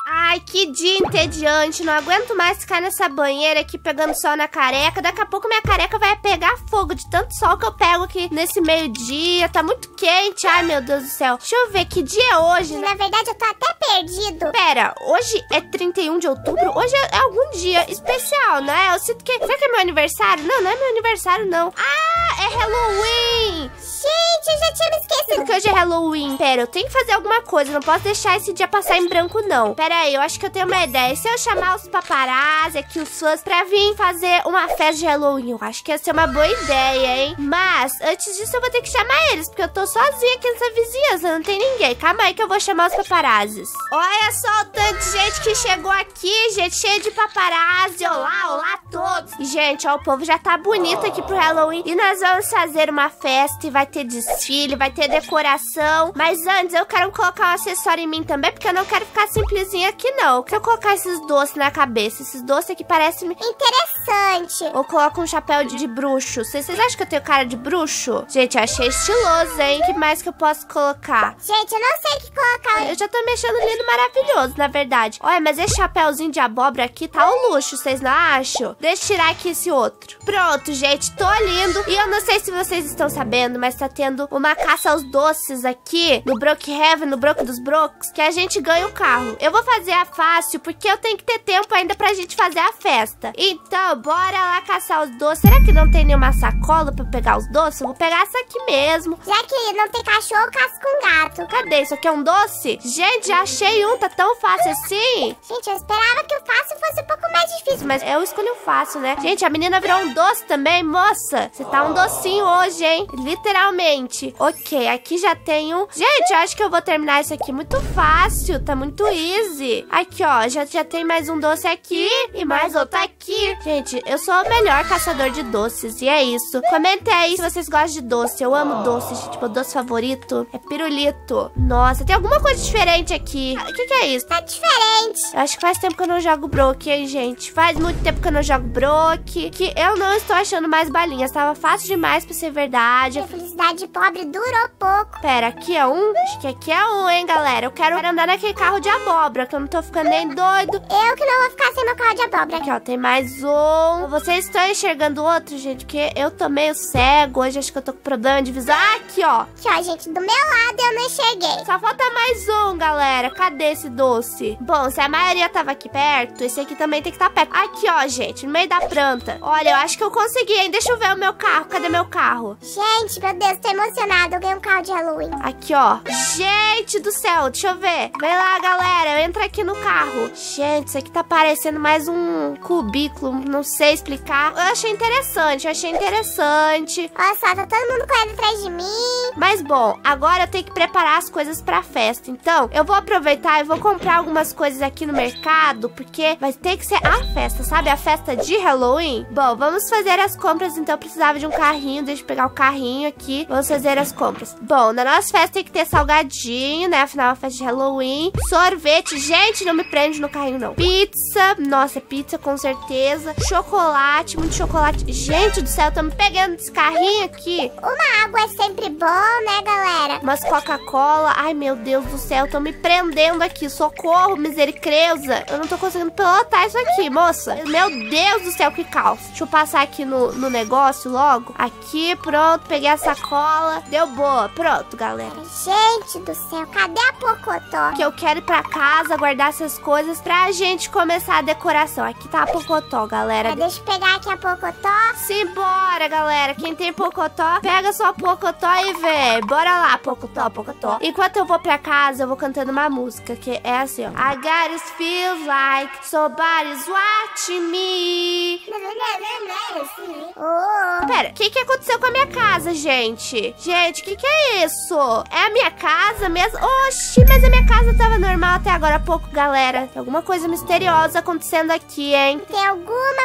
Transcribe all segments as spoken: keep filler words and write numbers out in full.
Ai, que dia entediante. Não aguento mais ficar nessa banheira aqui pegando sol na careca. Daqui a pouco minha careca vai pegar fogo de tanto sol que eu pego aqui nesse meio-dia. Tá muito quente. Ai, meu Deus do céu. Deixa eu ver, que dia é hoje? Na verdade, eu tô até perdido. Pera, hoje é trinta e um de outubro? Hoje é algum dia especial, né? Eu sinto que... Será que é meu aniversário? Não, não é meu aniversário, não. Ah, é Halloween. Gente, eu já tinha me esquecido que hoje é Halloween. Pera, eu tenho que fazer alguma coisa. Não posso deixar esse dia passar em branco, não. Pera aí, eu acho que eu tenho uma ideia. E se eu chamar os paparazzi aqui, os fãs, pra vir fazer uma festa de Halloween? Eu acho que ia ser uma boa ideia, hein? Mas, antes disso, eu vou ter que chamar eles, porque eu tô sozinha aqui nessa vizinhança. Não tem ninguém. Calma aí que eu vou chamar os paparazzis. Olha só o tanto de gente que chegou aqui, gente. Cheio de paparazzi. Olá, olá a todos. E, gente, ó, o povo já tá bonito aqui pro Halloween. E nós vamos fazer uma festa e vai ter desfile, vai ter decoração. Mas antes, eu quero colocar um acessório em mim também, porque eu não quero ficar simplesinha aqui, não. Eu quero colocar esses doces na cabeça. Esses doces aqui parecem interessante. Ou coloco um chapéu de, de bruxo. Vocês, vocês acham que eu tenho cara de bruxo? Gente, eu achei estiloso, hein? O que mais que eu posso colocar? Gente, eu não sei o que colocar. Eu já tô me achando lindo, maravilhoso, na verdade. Olha, mas esse chapéuzinho de abóbora aqui tá um luxo, vocês não acham? Deixa eu tirar aqui esse outro. Pronto, gente, tô lindo. E eu não sei se vocês estão sabendo, mas tá tendo uma caça aos doces aqui no Brookhaven, no Broco dos Brocos, que a gente ganha o carro. Eu vou fazer a fácil, porque eu tenho que ter tempo ainda pra gente fazer a festa. Então, bora lá caçar os doces. Será que não tem nenhuma sacola pra pegar os doces? Eu vou pegar essa aqui mesmo. Já que não tem cachorro, caço com gato. Cadê? Isso aqui é um doce? Gente, já achei um. Tá tão fácil assim. Gente, eu esperava que o fácil fosse um pouco mais difícil. Mas eu escolhi o fácil, né? Gente, a menina virou um doce também. Moça, você tá um docinho hoje, hein? Literalmente. Ok, aqui já tem um. Gente, eu acho que eu vou terminar isso aqui muito fácil. Tá muito easy. Aqui, ó. Já, já tem mais um doce aqui. E mais outro aqui. Gente, eu sou o melhor caçador de doces. E é isso. Comentem aí se vocês gostam de doce. Eu amo doces. Tipo, o doce favorito é pirulito. Nossa, tem alguma coisa diferente aqui. O que, que é isso? Tá diferente. Eu acho que faz tempo que eu não jogo Brook, hein, gente? Faz muito tempo que eu não jogo Brook. Que eu não estou achando mais balinhas. Tava fácil demais pra ser verdade. A felicidade pobre durou pouco. Pera, aqui é um? Acho que aqui é um, hein, galera? Eu quero andar naquele carro de abóbora, que eu não tô ficando nem doido. Eu que não vou ficar sem meu carro de abóbora. Aqui, ó, tem mais um. Vocês estão enxergando outro, gente? Porque eu tô meio cego hoje. Acho que eu tô com problema de visão. Ah, aqui, ó. Aqui, ó, gente. Do meu lado eu não enxerguei. Só falta mais um, galera. Cadê esse doce? Bom, se a maioria tava aqui perto, esse aqui também tem que estar perto. Aqui, ó, gente, no meio da planta. Olha, eu acho que eu consegui, hein? Deixa eu ver o meu carro. Cadê meu carro? Gente, meu Deus, tô emocionada. Eu ganhei um carro de Halloween. Aqui, ó. Gente do céu, deixa eu ver. Vem lá, galera. Entra aqui no carro. Gente, isso aqui tá parecendo mais um cubículo. Não sei explicar. Eu achei interessante, eu achei interessante. Olha só, tá todo mundo correndo atrás de mim. Mas, bom, agora eu tenho que preparar as coisas pra festa. Então, eu vou aproveitar e vou comprar algumas coisas aqui no mercado, porque vai ter que ser a festa, sabe? A festa de Halloween. Bom, vamos fazer as compras, então eu precisava de um carrinho. Deixa eu pegar o carrinho aqui. Vamos fazer as compras. Bom, na nossa festa tem que ter salgadinho, né? Afinal, é uma festa de Halloween. Sorvete. Gente, não me prende no carrinho, não. Pizza. Nossa, pizza com certeza. Chocolate, muito chocolate. Gente do céu, tô me pegando desse carrinho aqui. Uma água é sempre bom, né, galera? Umas Coca-Cola. Ai, meu Deus do céu, tô me prendendo aqui. Socorro, misericreza. Eu não tô conseguindo pilotar isso aqui, moça. Meu Deus do céu, que caos. Deixa eu passar aqui no, no negócio logo. Aqui, pronto. Peguei a sacola. Deu boa. Pronto, galera. Gente do céu, cadê a Pocotó? Que eu quero ir pra casa, guardar essas coisas pra gente começar a decoração. Aqui tá a Pocotó, galera. Ah, deixa eu pegar aqui a Pocotó. Simbora, galera. Quem tem Pocotó, pega sua Pocotó e vem. Bora lá, Pocotó, Pocotó. Enquanto eu vou pra casa, eu vou cantando uma música que é assim, ó. I got it feels like somebody's watching me. Oh. Pera, o que que aconteceu com a minha casa, gente? Gente, o que que é isso? É a minha casa mesmo? Oxi, mas a minha casa tava normal até agora há pouco, galera. Tem alguma coisa misteriosa acontecendo aqui, hein? Tem alguma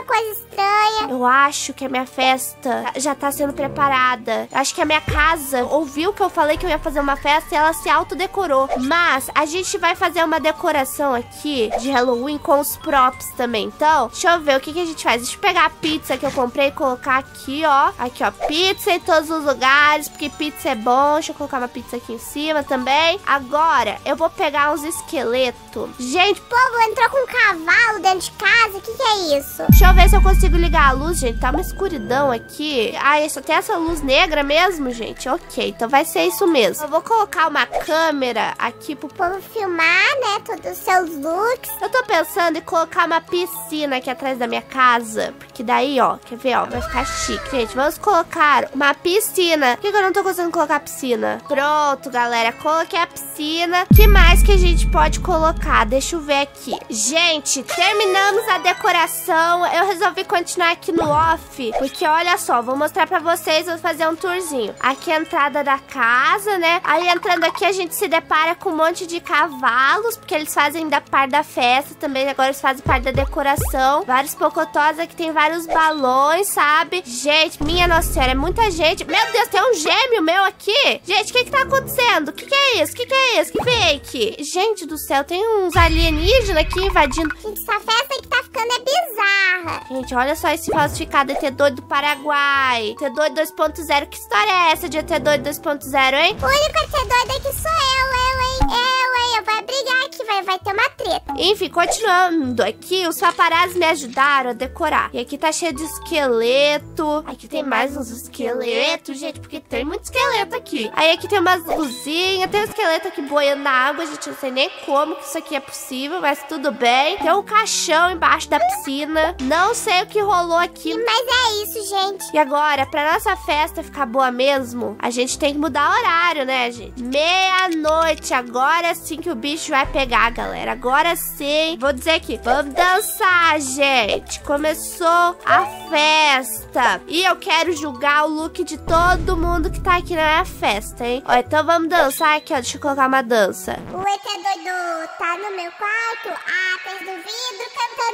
alguma coisa estranha. Eu acho que a minha festa já tá sendo preparada. Eu acho que a minha casa ouviu que eu falei que eu ia fazer uma festa e ela se autodecorou. Mas a gente vai fazer uma decoração aqui de Halloween com os props também. Então, deixa eu ver o que, que a gente faz. Deixa eu pegar a pizza que eu comprei e colocar aqui, ó. Aqui, ó, pizza em todos os lugares, porque pizza é bom. Deixa eu colocar uma pizza aqui em cima também. Agora, eu vou pegar uns esqueletos. Gente, O povo entrou com um cavalo dentro de casa. O que, que é isso? deixa eu ver se eu consigo ligar a luz, gente. Tá uma escuridão aqui. Ah, só tem essa luz negra mesmo, gente? Ok, então vai ser isso mesmo. Eu vou colocar uma câmera aqui pro O povo filmar, né? Todos os seus looks. Eu tô pensando em colocar uma piscina aqui atrás da minha casa. Porque daí, ó, quer ver, ó, vai ficar chique. Gente, vamos colocar uma piscina. Por que que eu não tô conseguindo colocar a piscina? Pronto, galera, coloquei a piscina. O que mais que a gente pode colocar? Deixa eu ver aqui. Gente, terminamos a decoração. Eu resolvi continuar aqui no off. Porque, olha só, vou mostrar pra vocês. Vou fazer um tourzinho. Aqui é a entrada da casa, né? Aí, entrando aqui, a gente se depara com um monte de cavalos. Porque eles fazem da parte da festa também. Agora eles fazem parte da decoração. Vários pocotós aqui, tem vários balões, sabe? Gente, minha nossa senhora, é muita gente. Meu Deus, tem um gêmeo meu aqui. Gente, o que que tá acontecendo? O que que é isso? O que que é isso? Que fake? Gente do céu, tem uns alienígenas aqui invadindo. Gente, essa festa aqui tá ficando é bizarra. Gente, olha só esse falsificado E T doido do Paraguai. E T doido dois ponto zero. Que história é essa de E T doido dois ponto zero, hein? O único E T doido aqui sou eu, eu, hein? Eu, hein? Eu vou brigar aqui, vai, vai ter uma treta. Enfim, continuando aqui, os paparazzi me ajudaram a decorar. E aqui tá cheio de esqueleto. Aqui tem mais uns esqueletos, gente, porque tem muito esqueleto aqui. Aí aqui tem umas luzinhas, tem um esqueleto aqui boiando na água. Gente, eu não sei nem como que isso aqui é possível, mas tudo bem. Tem um caixão embaixo da piscina. Não sei o que rolou aqui. Mas é isso, gente. E agora, pra nossa festa ficar boa mesmo, a gente tem que mudar o horário, né, gente? Meia-noite, agora sim que o bicho vai pegar, galera. Agora sim. Vou dizer aqui, vamos dançar, gente. Começou a festa. E eu quero julgar o look de todo mundo que tá aqui na minha festa, hein? Ó, então vamos dançar aqui, ó. Deixa eu colocar uma dança. O E T doido tá no meu quarto, atrás do vidro, cantando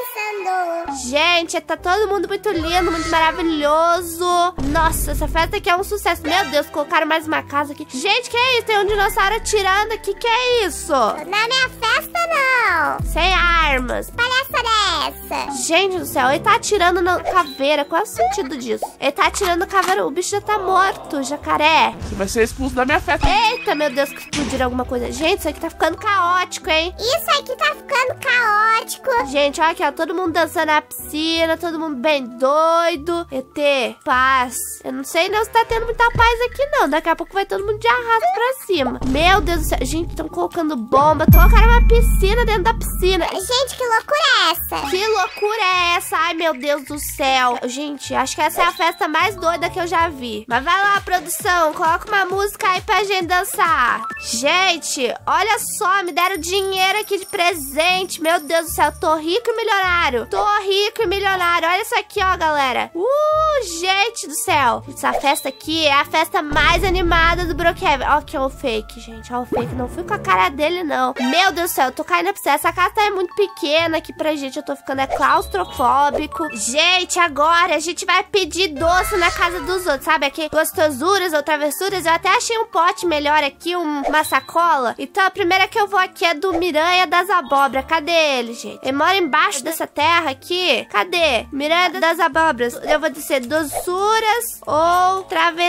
e dançando. Gente, tá todo mundo muito lindo, muito maravilhoso. Nossa, essa festa aqui é um sucesso. Meu Deus, colocaram mais uma casa aqui. Gente, que é isso? Tem um dinossauro atirando aqui. Que é isso? Na minha festa, não. Sem armas. Palhaçada é essa? Gente do céu, ele tá atirando na caveira. Qual é o sentido disso? Ele tá atirando na caveira. O bicho já tá morto, jacaré. Você vai ser expulso da minha festa. Eita, meu Deus, que explodiram alguma coisa. Gente, isso aqui tá ficando caótico, hein? Isso aqui tá ficando caótico. Gente, olha aqui, ó. Todo mundo dançando na piscina, todo mundo bem doido. E T, paz. Eu não sei não se tá tendo muita paz aqui, não. Daqui a pouco vai todo mundo de arrasto pra cima. Meu Deus do céu. Gente, estão colocando bomba. Colocaram uma piscina dentro da piscina. Gente, que loucura é essa? Que loucura é essa? Ai, meu Deus do céu. Gente, acho que essa é a festa mais doida que eu já vi. Mas vai lá, produção. Coloca uma música aí pra gente dançar. Gente, olha só. Me deram dinheiro aqui de presente. Meu Deus do céu. Tô rico e milionário. Tô rico e milionário. Olha isso aqui, ó, galera. Uh, gente do céu. Essa festa aqui é a festa mais animada do Brookhaven. Ó, que é o fake, gente. Ó, o fake. Não fui com a cara dele, não. Meu Deus do céu. Eu tô caindo pra você. Essa casa tá muito pequena aqui pra gente. Eu tô ficando é claustrofóbico. Gente, agora a gente vai pedir doce na casa dos outros. Sabe aqui? Gostosuras ou travessuras. Eu até achei um pote melhor aqui. Um, uma sacola. Então a primeira que eu vou aqui é do Miranha das Abóbras. Cadê ele, gente? Ele mora embaixo dessa terra aqui. Cadê? Miranha das Abóbras. Eu vou dizer doçuras ou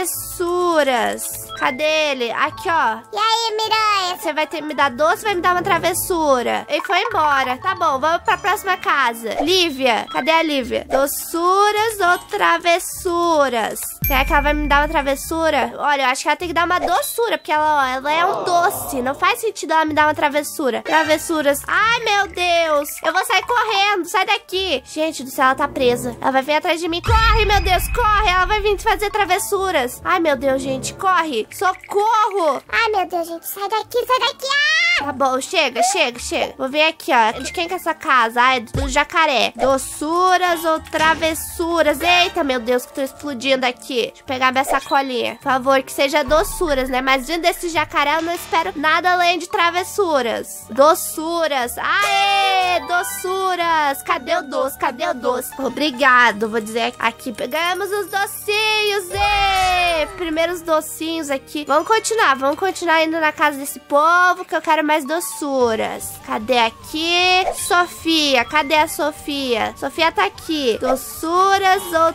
travessuras. Cadê ele? Aqui, ó. E aí, Miranha? Você vai ter, me dar doce ou vai me dar uma travessura? Ele foi embora. Tá bom, vamos pra próxima casa. Lívia. Cadê a Lívia? Doçuras ou travessuras? Será que ela vai me dar uma travessura? Olha, eu acho que ela tem que dar uma doçura, porque ela, ó, ela é um doce. Não faz sentido ela me dar uma travessura. Travessuras. Ai, meu Deus. Eu vou sair correndo. Sai daqui. Gente do céu, ela tá presa. Ela vai vir atrás de mim. Corre, meu Deus, corre. Ela vai vir fazer travessuras. Ai, meu Deus, gente, corre. Socorro. Ai, meu Deus, gente, sai daqui, sai daqui. Ah! Tá bom, chega, chega, chega. Vou ver aqui, ó. De quem que é essa casa? Ah, é do jacaré. Doçuras ou travessuras? Eita, meu Deus, que tô explodindo aqui. Deixa eu pegar minha sacolinha. Por favor, que seja doçuras, né? Mas vindo desse jacaré, eu não espero nada além de travessuras. Doçuras. Aê, doçuras. Cadê o doce? Cadê o doce? Obrigado, vou dizer aqui. Pegamos os docinhos, e primeiros docinhos aqui. Vamos continuar, vamos continuar indo na casa desse povo, que eu quero mais doçuras. Cadê aqui? Sofia, cadê a Sofia? Sofia tá aqui. Doçuras ou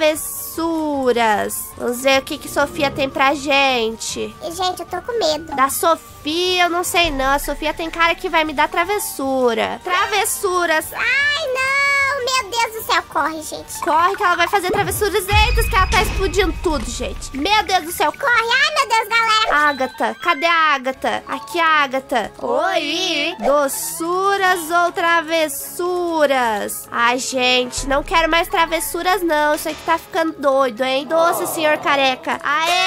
travessuras? Vamos ver o que que Sofia tem pra gente. Gente, eu tô com medo. Da Sofia, eu não sei não. A Sofia tem cara que vai me dar travessura. Travessuras. Ai, não! Meu Deus do céu, corre, gente. Corre que ela vai fazer travessuras. Eita, que ela tá explodindo tudo, gente. Meu Deus do céu, corre. Ai, meu Deus, galera. Agatha, cadê a Agatha? Aqui a Agatha. Oi. Doçuras ou travessuras? Ai, gente, não quero mais travessuras, não. Isso aqui tá ficando doido, hein? Doce, senhor careca.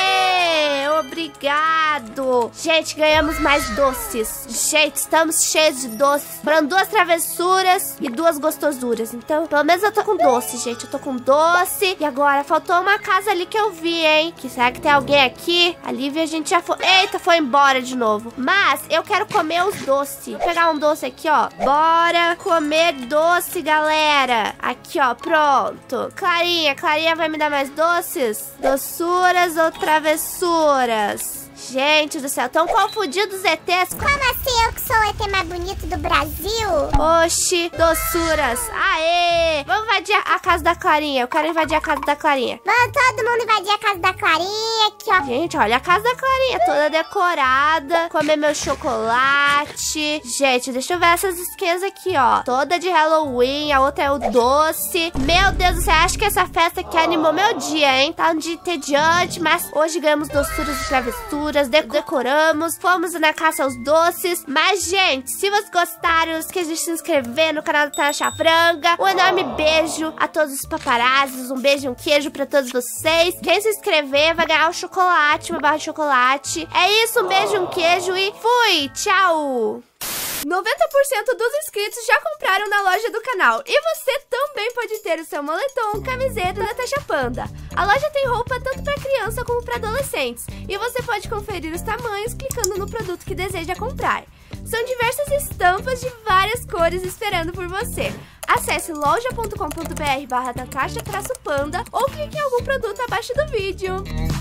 Aê, obrigado. Gente, ganhamos mais doces. Gente, estamos cheios de doces. Foram duas travessuras e duas gostosuras. Então, pelo menos eu tô com doce, gente. Eu tô com doce. E agora, faltou uma casa ali que eu vi, hein? Que será que tem alguém aqui? A Lívia, a gente já foi... Eita, foi embora de novo. Mas eu quero comer os doces. Vou pegar um doce aqui, ó. Bora comer doce, galera. Aqui, ó, pronto. Clarinha, Clarinha vai me dar mais doces? Doçuras ou travessuras? Gente do céu, tão confundidos os E Tês. Como assim eu que sou o E T mais bonito do Brasil? Oxi, doçuras. Aê! Vamos invadir a casa da Clarinha. Eu quero invadir a casa da Clarinha. Vamos todo mundo invadir a casa da Clarinha. Aqui, ó. Gente, olha a casa da Clarinha, toda decorada. Comer meu chocolate. Gente, deixa eu ver essas skins aqui, ó. Toda de Halloween, a outra é o doce. Meu Deus do céu, acho que essa festa aqui animou meu dia, hein? Tá um dia entediante, mas hoje ganhamos doçuras e travessuras. Decoramos, fomos na caça aos doces. Mas, gente, se vocês gostaram, não esqueça de se inscrever no canal da Tasha Franga. Um enorme beijo a todos os paparazzis. Um beijo e um queijo pra todos vocês. Quem se inscrever vai ganhar um chocolate, uma barra de chocolate. É isso, um beijo, um queijo e fui! Tchau! noventa por cento dos inscritos já compraram na loja do canal. E você também pode ter o seu moletom, camiseta da Tasha Panda. A loja tem roupa tanto para criança como para adolescentes. E você pode conferir os tamanhos clicando no produto que deseja comprar. São diversas estampas de várias cores esperando por você. Acesse loja ponto com ponto br barra Tasha Panda ou clique em algum produto abaixo do vídeo.